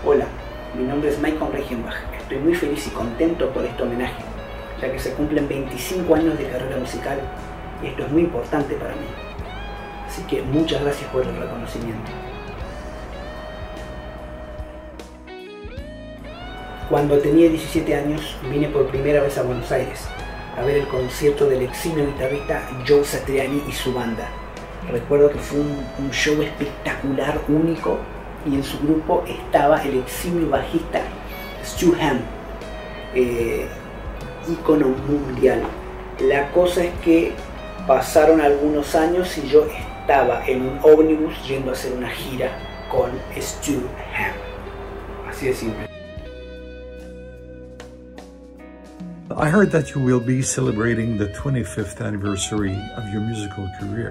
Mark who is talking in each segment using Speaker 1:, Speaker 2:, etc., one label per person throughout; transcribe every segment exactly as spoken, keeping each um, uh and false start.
Speaker 1: Hola, mi nombre es Maicon Reichenbach. Estoy muy feliz y contento por este homenaje, ya que se cumplen veinticinco años de carrera musical y esto es muy importante para mí. Así que muchas gracias por el reconocimiento. Cuando tenía diecisiete años vine por primera vez a Buenos Aires a ver el concierto del eximio guitarrista Joe Satriani y su banda. Recuerdo que fue un, un show espectacular, único, y en su grupo estaba el eximio bajista Stu Hamm, eh, ícono mundial. La cosa es que pasaron algunos años y yo estaba en un ómnibus yendo a hacer una gira con Stu Hamm. Así de simple.
Speaker 2: I heard that you will be celebrating the twenty-fifth anniversary of your musical career.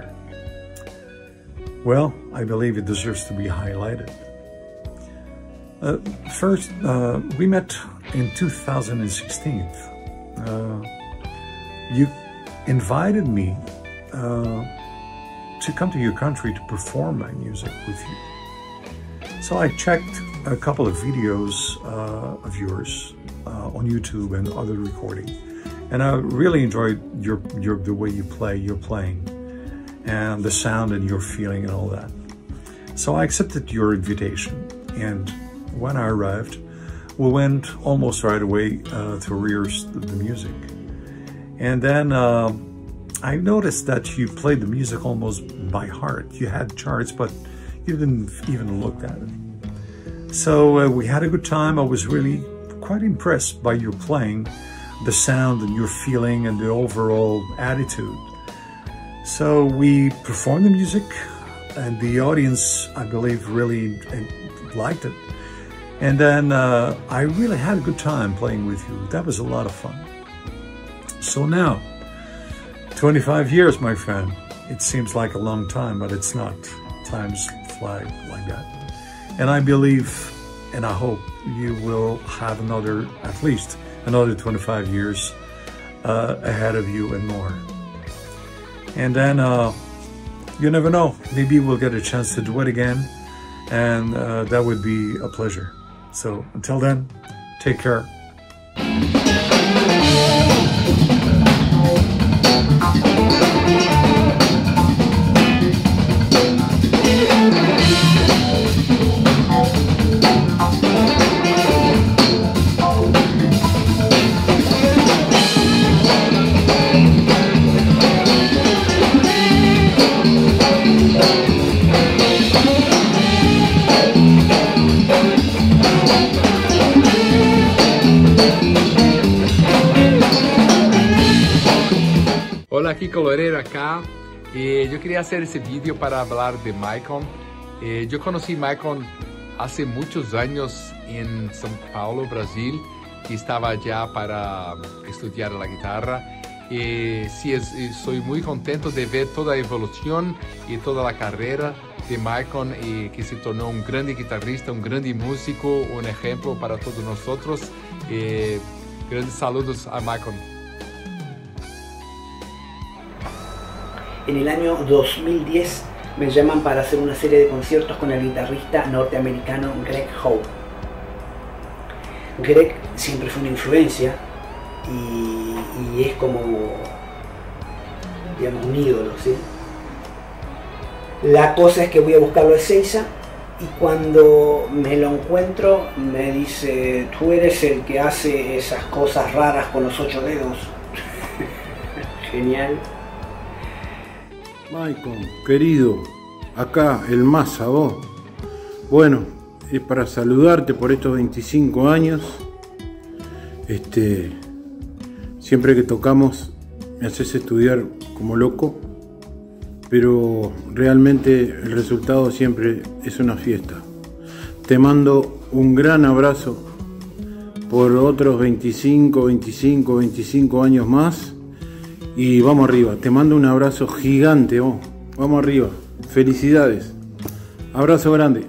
Speaker 2: Well, I believe it deserves to be highlighted. Uh, first, uh, we met in two thousand sixteen. Uh, you invited me uh, to come to your country to perform my music with you. So I checked a couple of videos uh, of yours uh, on YouTube and other recording, and I really enjoyed your, your the way you play, your playing, and the sound and your feeling and all that. So I accepted your invitation, and when I arrived, we went almost right away uh, to rehearse the music. And then uh, I noticed that you played the music almost by heart. You had charts, but you didn't even look at it. So uh, we had a good time. I was really quite impressed by your playing, the sound and your feeling and the overall attitude. So we performed the music, and the audience, I believe, really liked it. And then uh, I really had a good time playing with you. That was a lot of fun. So now, twenty-five years, my friend. It seems like a long time, but it's not. Times fly like that. And I believe, and I hope you will have another, at least another twenty-five years uh, ahead of you and more. And then, uh, you never know, maybe we'll get a chance to do it again, and uh, that would be a pleasure. So until then, take care.
Speaker 3: Hola, Kiko Loureiro acá. Eh, yo quería hacer ese vídeo para hablar de Maicon. Eh, yo conocí Maicon hace muchos años en São Paulo, Brasil, y estaba allá para estudiar la guitarra. Eh, sí, es, soy muy contento de ver toda la evolución y toda la carrera de Maicon, eh, que se tornó un grande guitarrista, un grande músico, un ejemplo para todos nosotros. Eh, grandes saludos a Maicon.
Speaker 1: En el año dos mil diez me llaman para hacer una serie de conciertos con el guitarrista norteamericano Greg Howe. Greg siempre fue una influencia y, y es como, digamos, un ídolo, ¿sí? La cosa es que voy a buscarlo a Ezeiza y cuando me lo encuentro me dice: tú eres el que hace esas cosas raras con los ocho dedos. Genial.
Speaker 4: Maicon, querido, acá el Massa, vos. Bueno, es para saludarte por estos veinticinco años. Este, siempre que tocamos me haces estudiar como loco, pero realmente el resultado siempre es una fiesta. Te mando un gran abrazo por otros veinticinco, veinticinco, veinticinco años más. Y vamos arriba, te mando un abrazo gigante, oh. Vamos arriba, felicidades, abrazo grande.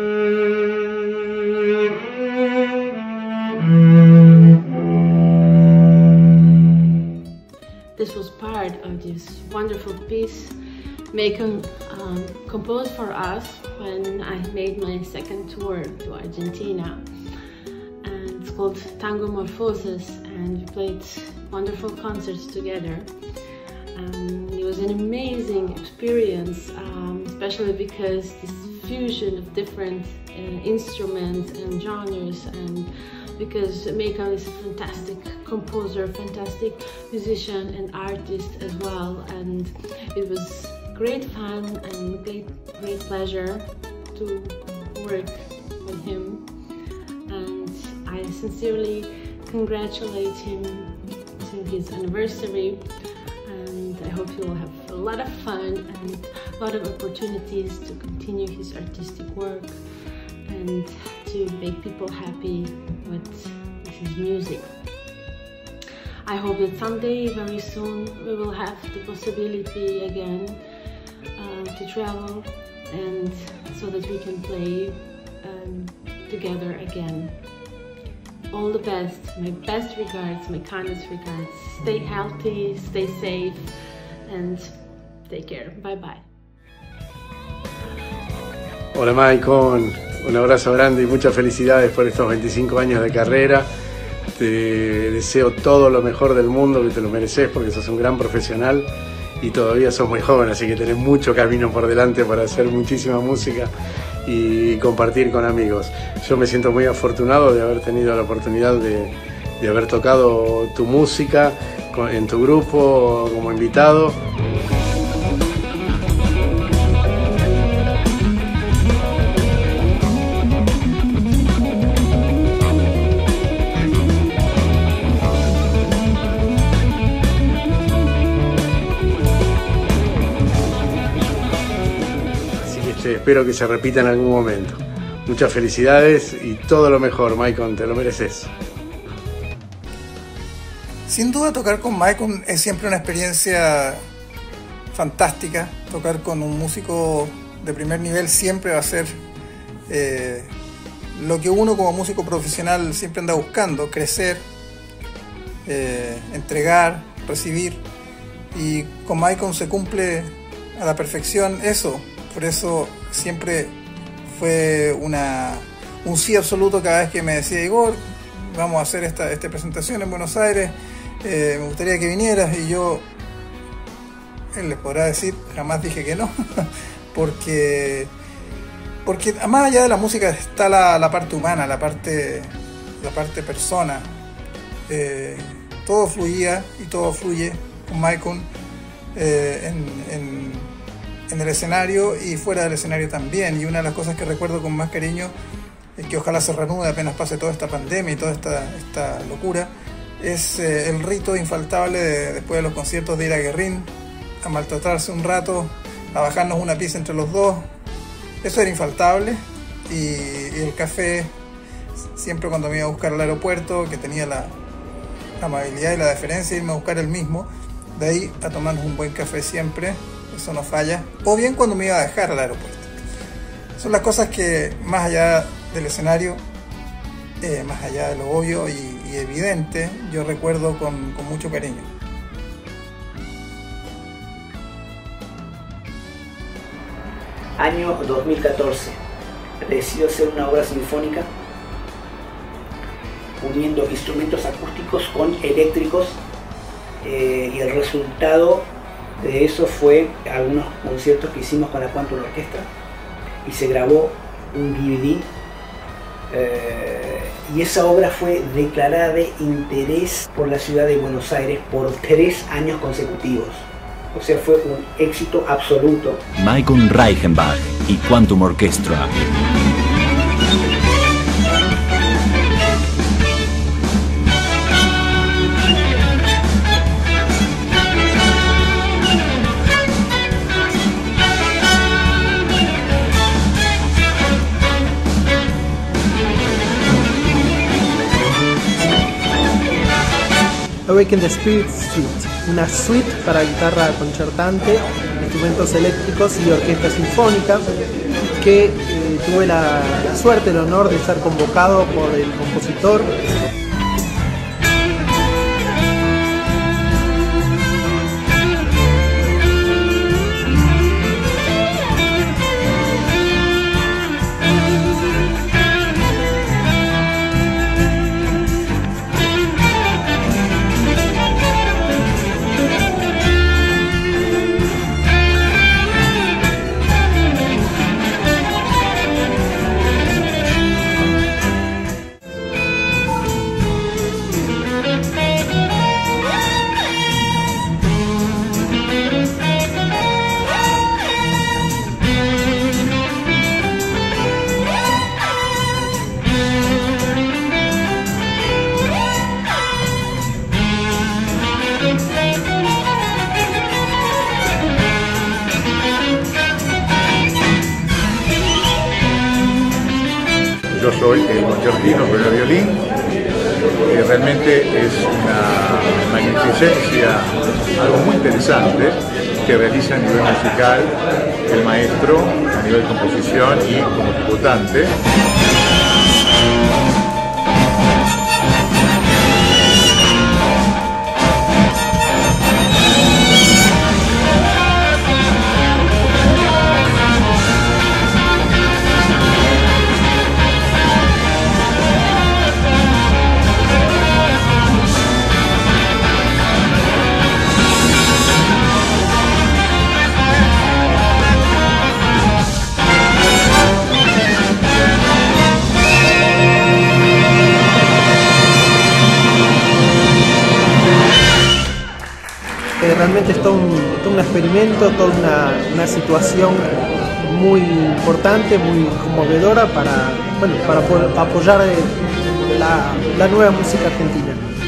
Speaker 5: Mm-hmm. wonderful piece Macon um, composed for us when I made my second tour to Argentina. And it's called Tango Morphosis, and we played wonderful concerts together. Um, it was an amazing experience, um, especially because this fusion of different uh, instruments and genres, and because Macon is a fantastic composer, fantastic musician and artist as well, and it was great fun and great, great pleasure to work with him, and I sincerely congratulate him to his anniversary, and I hope he will have a lot of fun and a lot of opportunities to continue his artistic work and to make people happy with his music. I hope that someday, very soon, we will have the possibility again uh, to travel, and so that we can play um, together again. All the best, my best regards, my kindest regards. Stay healthy, stay safe, and take care. Bye bye.
Speaker 6: Hola Maicon, un abrazo grande y muchas felicidades por estos veinticinco años de carrera. Te deseo todo lo mejor del mundo, que te lo mereces porque sos un gran profesional y todavía sos muy joven, así que tenés mucho camino por delante para hacer muchísima música y compartir con amigos. Yo me siento muy afortunado de haber tenido la oportunidad de, de haber tocado tu música en tu grupo como invitado. Espero que se repita en algún momento. Muchas felicidades y todo lo mejor, Maicon, te lo mereces.
Speaker 7: Sin duda tocar con Maicon es siempre una experiencia fantástica. Tocar con un músico de primer nivel siempre va a ser eh, lo que uno como músico profesional siempre anda buscando: crecer, eh, entregar, recibir, y con Maicon se cumple a la perfección eso. Por eso siempre fue una, un sí absoluto cada vez que me decía: Igor, vamos a hacer esta, esta presentación en Buenos Aires, eh, me gustaría que vinieras. Y yo, él les podrá decir, jamás dije que no, porque, porque más allá de la música está la, la parte humana, la parte, la parte persona. Eh, todo fluía y todo fluye con Maicon eh, en, en en el escenario y fuera del escenario también. Y una de las cosas que recuerdo con más cariño, es que ojalá se reanude apenas pase toda esta pandemia y toda esta, esta locura, es eh, el rito infaltable de, después de los conciertos, de ir a Guerrín a maltratarse un rato, a bajarnos una pizza entre los dos. Eso era infaltable. Y, y el café, siempre cuando me iba a buscar al aeropuerto, que tenía la, la amabilidad y la deferencia de irme a buscar el mismo, de ahí a tomarnos un buen café siempre. Eso no falla. O bien cuando me iba a dejar al aeropuerto. Son las cosas que, más allá del escenario, eh, más allá de lo obvio y, y evidente, yo recuerdo con, con mucho cariño.
Speaker 1: Año dos mil catorce. Decido hacer una obra sinfónica uniendo instrumentos acústicos con eléctricos, eh, y el resultado de eso fue algunos conciertos que hicimos con la Quantum Orquestra, y se grabó un D V D, eh, y esa obra fue declarada de interés por la ciudad de Buenos Aires por tres años consecutivos. O sea, fue un éxito absoluto.
Speaker 8: Maicon Reichenbach y Quantum Orchestra.
Speaker 9: Awaken the Spirit Suite, una suite para guitarra concertante, instrumentos eléctricos y orquesta sinfónica, que eh, tuve la, la suerte, el honor de ser convocado por el compositor.
Speaker 2: el concertino con el violín, que realmente es una magnificencia, algo muy interesante que realiza a nivel musical el maestro, a nivel de composición y como ejecutante.
Speaker 9: Realmente es todo un, todo un experimento, toda una, una situación muy importante, muy conmovedora para, bueno, para poder apoyar la, la nueva música argentina.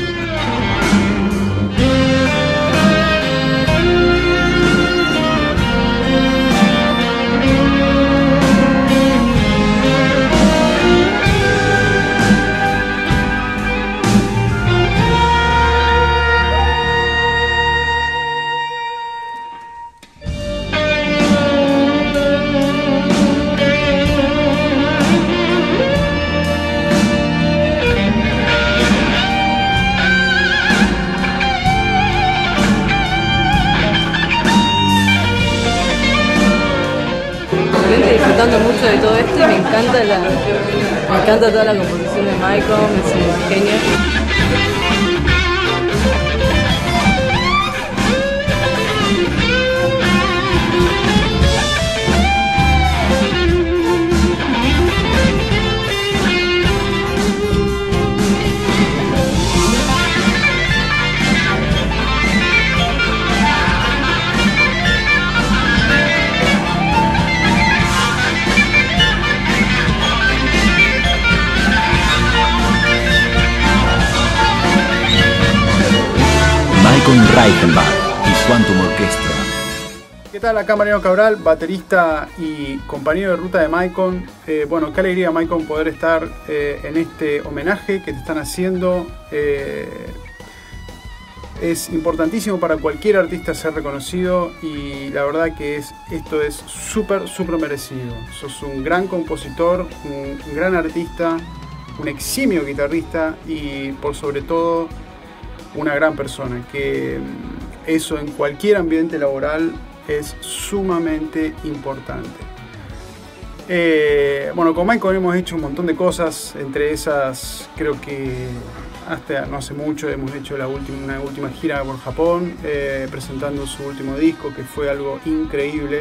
Speaker 10: Disfrutando mucho de todo esto y me encanta, la, me encanta toda la composición de Michael, es un genio.
Speaker 8: Con Reichenbach y Quantum Orchestra.
Speaker 11: ¿Qué tal? Acá Mariano Cabral, baterista y compañero de ruta de Maicon. Eh, bueno, qué alegría, Maicon, poder estar eh, en este homenaje que te están haciendo. Eh, es importantísimo para cualquier artista ser reconocido y la verdad que es, esto es súper, súper merecido. Sos un gran compositor, un, un gran artista, un eximio guitarrista y por sobre todo una gran persona, que eso en cualquier ambiente laboral es sumamente importante. Eh, bueno, con Michael hemos hecho un montón de cosas, entre esas creo que hasta no hace mucho hemos hecho la última, una última gira por Japón, eh, presentando su último disco, que fue algo increíble,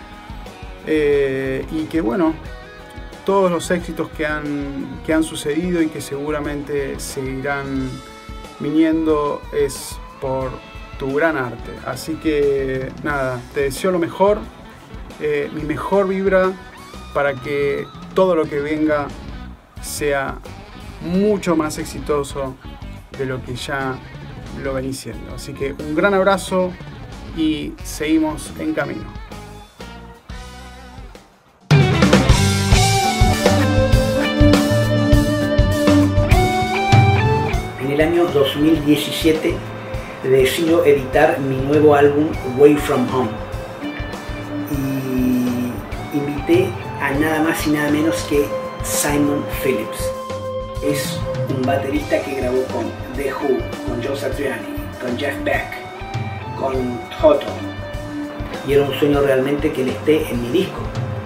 Speaker 11: eh, y que bueno, todos los éxitos que han, que han sucedido y que seguramente seguirán viniendo es por tu gran arte. Así que nada, te deseo lo mejor, eh, mi mejor vibra para que todo lo que venga sea mucho más exitoso de lo que ya lo venís siendo. Así que un gran abrazo y seguimos en camino.
Speaker 1: En el año dos mil diecisiete decido editar mi nuevo álbum Way From Home y invité a nada más y nada menos que Simon Phillips. Es un baterista que grabó con The Who, con Joe Satriani, con Jeff Beck, con Toto, y era un sueño realmente que él esté en mi disco.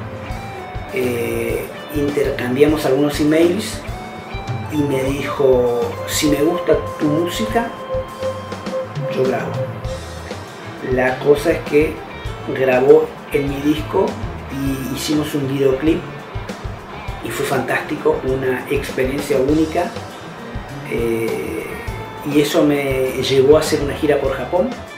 Speaker 1: Eh, intercambiamos algunos emails y me dijo: si me gusta tu música, yo grabo. La cosa es que grabó en mi disco y hicimos un videoclip y fue fantástico, una experiencia única, eh, y eso me llevó a hacer una gira por Japón.